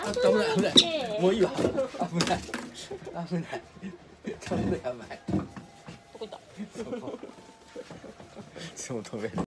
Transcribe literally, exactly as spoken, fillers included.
あ、危ない危ない。もういいわ。危ない危ない。ちょっとやばい。 どこ行った？ そこ。そう止める。